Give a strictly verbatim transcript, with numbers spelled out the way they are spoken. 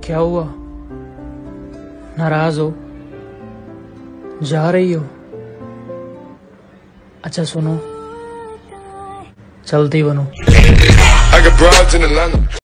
क्या हुआ? नाराज हो? जा रही हो? अच्छा सुनो, चलती बनो।